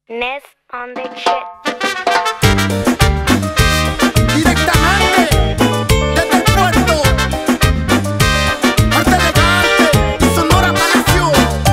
Ness on the shit. Directamente desde el puerto, Arte Elegante, Sonora Palacio.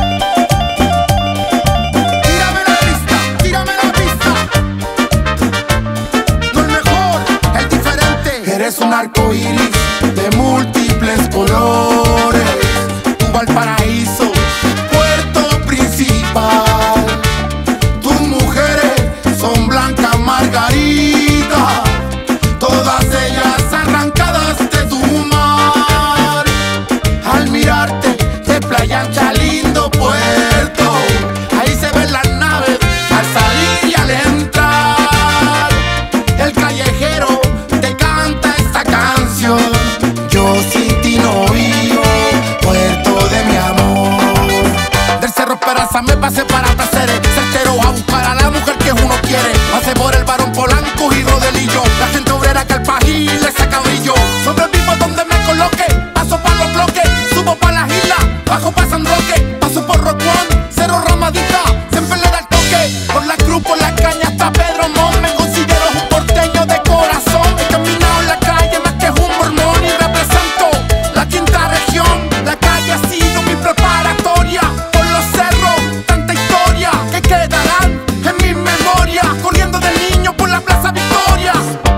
Tírame la pista, tírame la pista. No el mejor, el diferente. Eres un arco iris de múltiples colores. Tu Valparaíso, puerto principal. Tus mujeres son blancas margaritas, todas ellas arrancadas de tu mar. Al mirarte de Playa Ancha, lindo puerto, ahí se ven las naves al salir y al entrar. El callejero te canta esta canción: yo sin ti no vivo, puerto de mi amor. Del Cerro Peraza me pasé para Placeres, certero a buscar a la mujer que uno quiere. Pasé por el Barón Polanco y Rodelillo, la gente obrera que al país le saca brillo. Sobrevivo donde me coloque, paso pa' los bloques, subo pa' la isla, bajo pa' San Roque, paso por Rock One, Cerro Ramadita, siempre le da el toque. Por la Cruz, por la Caña hasta Pedro Montt, me considero un porteño de corazón. He caminado en la calle más que un mormón y represento la quinta región. La calle ha sido mi preparatoria, por los cerros, tanta historia que quedarán en mi memoria. Corriendo de niño por la Plaza Victoria.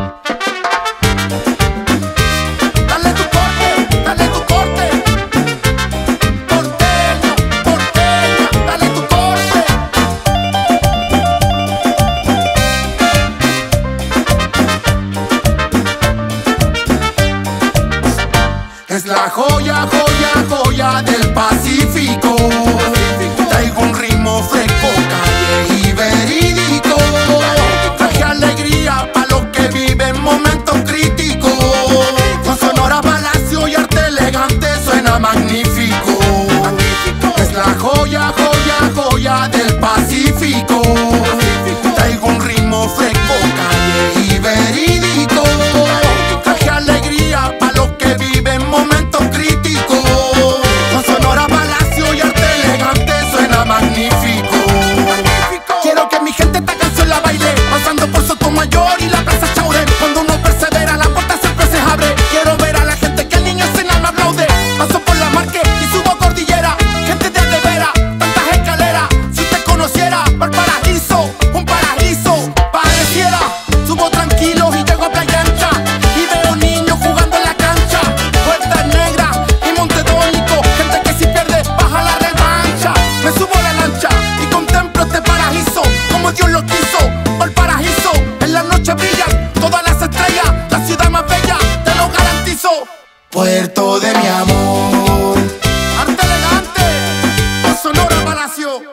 Dale tu corte, dale tu corte. Porteño, porteña, dale tu corte. Es la joya, joya, joya del Pacífico. Traigo un ritmo fresco, calle y verídico. Traje alegría pa' los que viven momentos críticos. Con Sonora Palacio y Arte Elegante suena magnífico. Es la joya, joya, joya del Pacífico. Traigo un ritmo fresco, calle y verídico. Traje alegría pa' los que viven momentos críticos. Con Sonora Palacio y Arte Elegante suena magnífico. Quiero que mi gente esta canción la baile, pasando por Sotomayor y la Plaza Chaurén. Cuando uno persevera, la puerta siempre se abre. Quiero ver a la gente que el niño escena me aplaude. Paso por la Marque y subo cordillera. Gente de Aldevera, tantas escaleras. Si usted conociera Valparaíso, un paraíso pareciera. Subo tranquilo y llego a Playa Ancha y veo niños jugando en la cancha. Puertas Negras y Montedónico, gente que si pierde baja la revancha. Me subo a la lancha y contemplo este paraíso como Dios lo quiso. Valparaíso, en la noche brillan todas las estrellas, la ciudad más bella, te lo garantizo. Puerto de mi amor, Arte Elegante, de Sonora Palacio.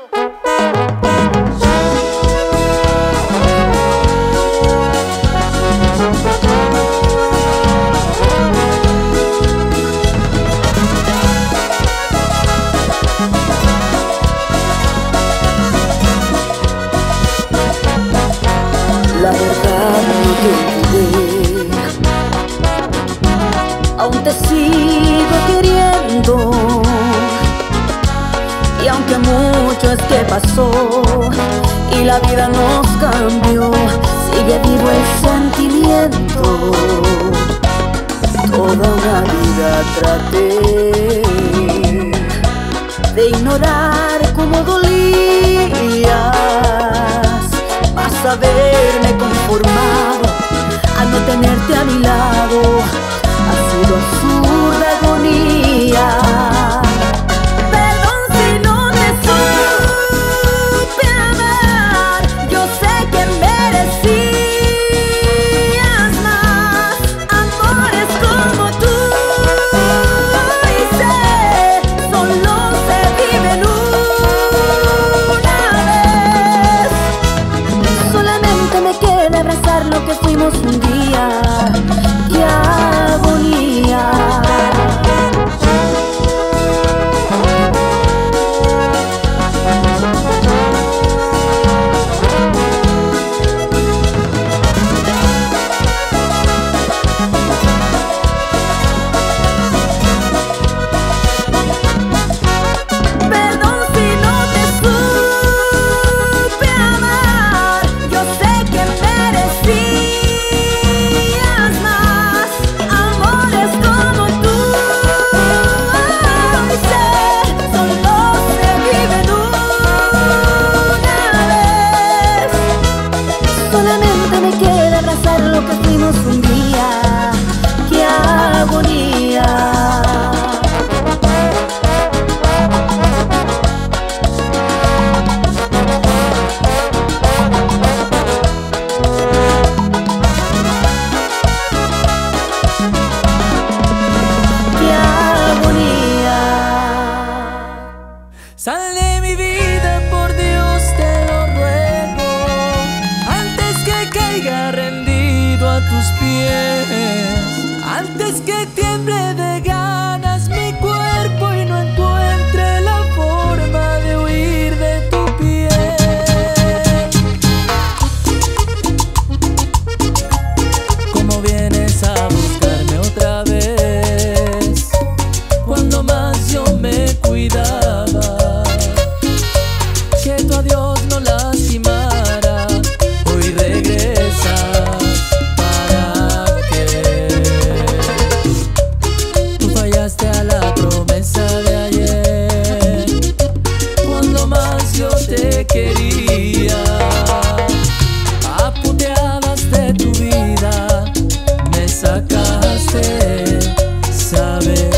La verdad no te olvidé, aún te sigo queriendo. Y aunque mucho es que pasó y la vida nos cambió, sigue vivo el sentimiento. Toda una vida traté de ignorar cómo dolías, más haberme conformado a no tenerte a mi lado. Ha sido absurda agonía. Perdón si no te supe amar. Yo sé que merecías más amores como tú. Y sé, solo se viven una vez. Solamente me queda abrazar lo que fuimos un día. ¡Qué agonía! Perdón si no te supe amar. perdimos un día, qué agonía. Sal de mi vida, por Dios te lo ruego, antes que caiga rendido a tus pies, antes que tiemble de ganas mi cuerpo y no encuentre la forma de huir de tu piel. ¿Cómo vienes a buscarme otra vez? Cuando más yo me cuidaba, que tu adiós no lastimara, hoy regresas. ¿Para qué? Tú fallaste a la promesa de ayer, cuando más yo te quería. A puteadas de tu vida me sacaste, sabes.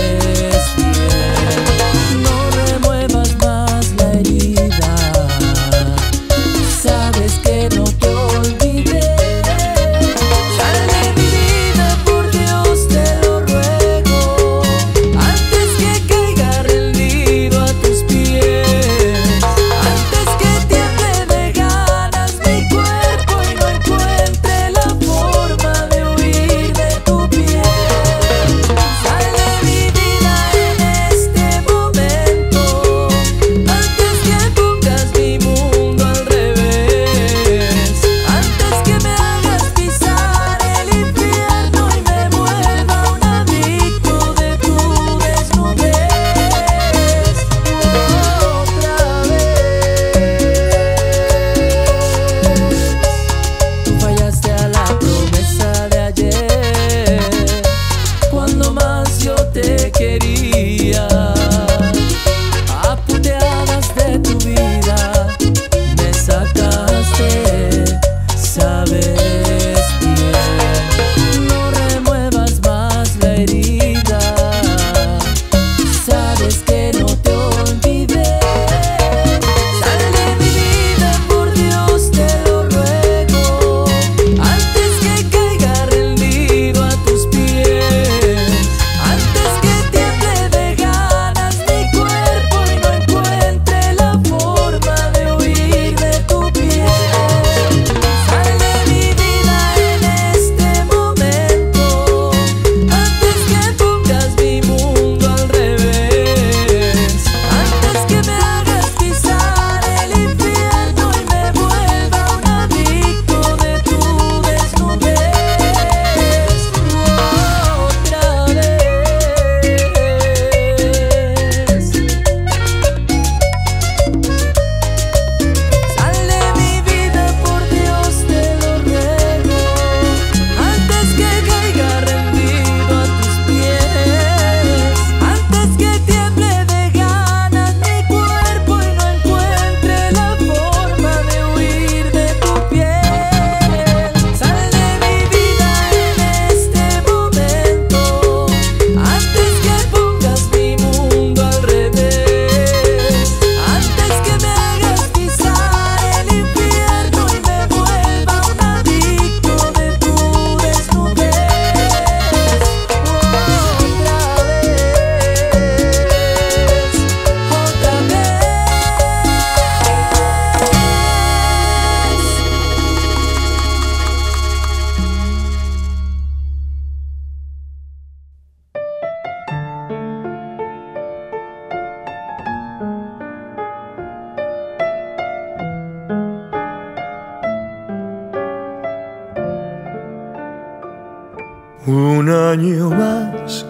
Un año más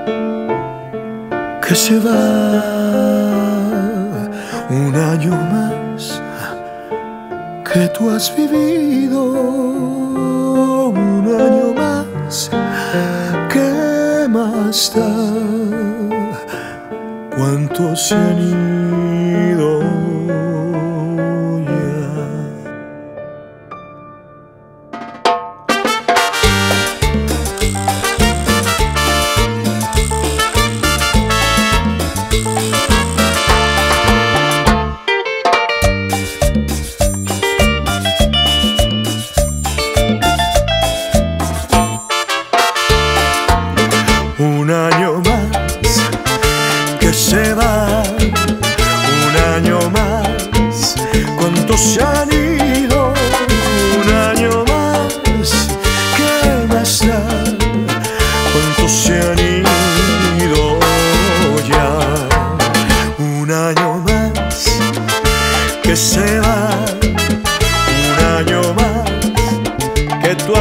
que se va, un año más que tú has vivido, un año más, ¿qué más da? ¿Cuántos se han ido ya?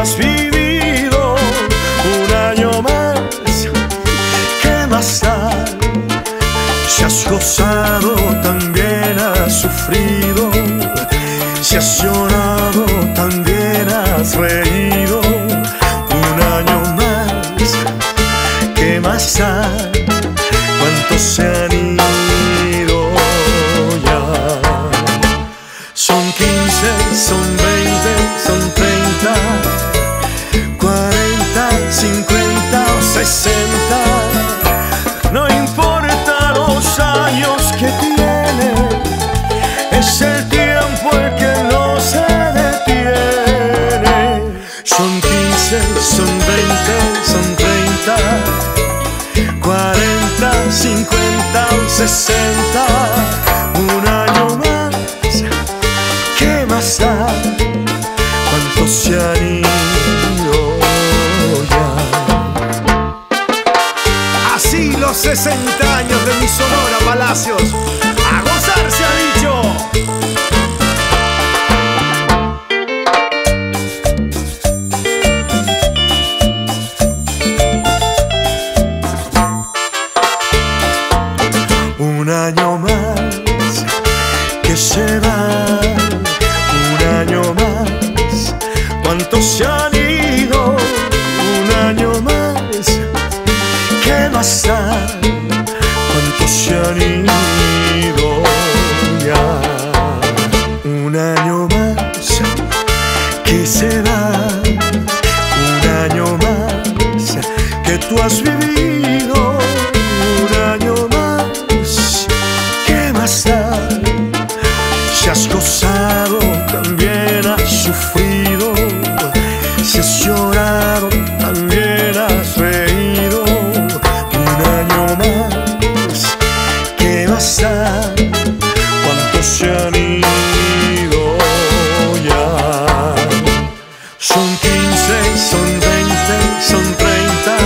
has vivido un año más, ¿qué más da? Si has gozado, también has sufrido. Si has llorado, también has reído. Un año más, ¿qué más da? ¿Cuántos se han ido ya? Son 15, son 20, son 30, 40, 50 o 60. No importa los años que tiene, es el tiempo el que no se detiene. Son 15, son 20, son 30, 40, 50 o 60. Un año más, ¿qué más da? ¿Cuántos se han ido ya? Así los 60 años de mi Sonora Palacios. ¡A gozar se ha dicho! Un año más que se va, un año más. ¿Cuántos se han ido? Un año más, ¿qué más da? ¿Cuántos se han ido ya? Un año más que se va, un año más que tú has vivido. Un año más, ¿qué más da? Si has gozado, también has sufrido. Si has llorado, también has reído. Un año más, ¿qué más da? ¿Cuántos se han ido ya? Son 15, son 20, son 30,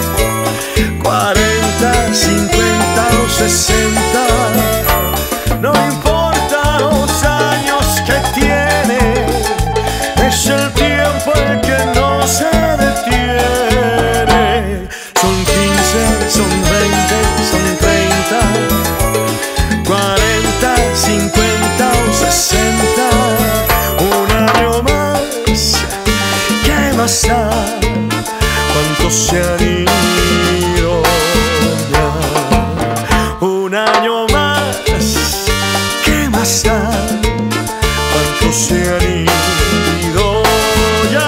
40, 50 o 60. No importa los años que tiene, es el tiempo el que no se detiene. Son 15, son 20, son 30, 40, 50 o 60. Un año más, ¿qué más da? ¿Cuántos se han ido ya? Un año más, ¿qué más da? ¿Cuántos se han ido ya?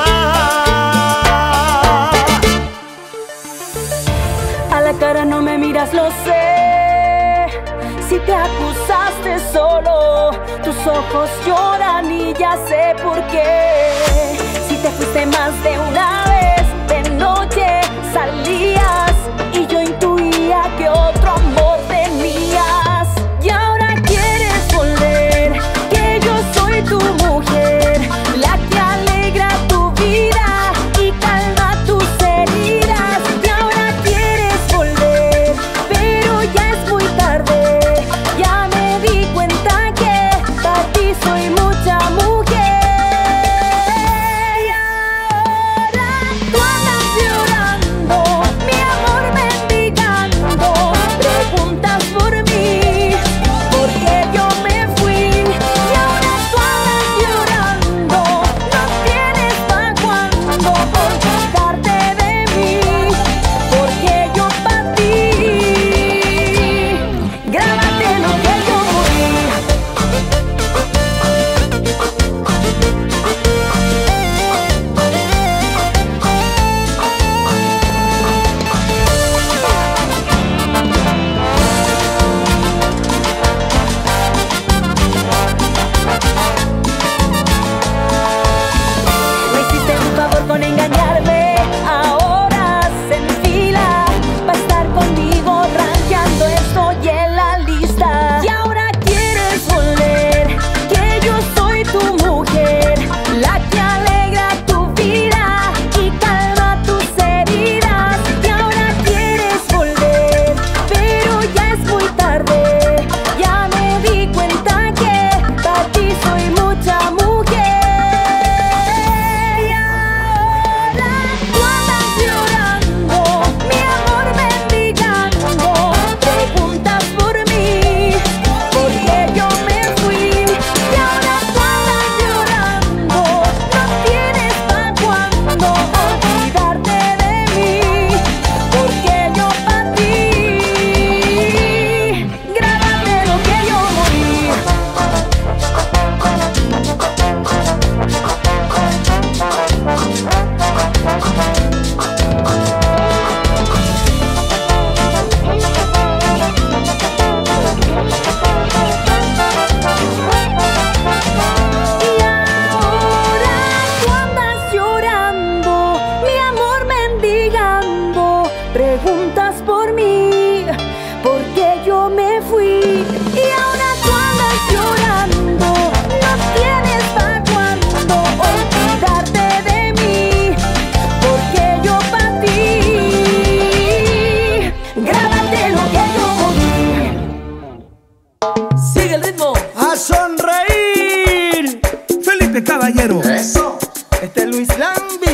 A la cara no me miras, lo sé. Si te acusaste solo, tus ojos lloran y ya sé por qué. Si te fuiste más de una vez, de noche salías y yo intuía que otro amor tenías. Y ahora quieres volver, que yo soy tu mujer, la que alegra tu vida y calma tus heridas. Y ahora quieres volver, pero ya es muy tarde. Ya me di cuenta que para ti soy mucha mujer. caballero. Eso. Este es Luis Lambi.